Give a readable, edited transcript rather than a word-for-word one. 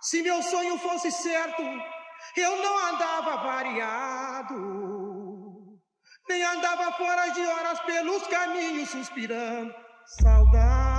Se meu sonho fosse certo, eu não andava variado, nem andava fora de horas pelos caminhos suspirando saudade.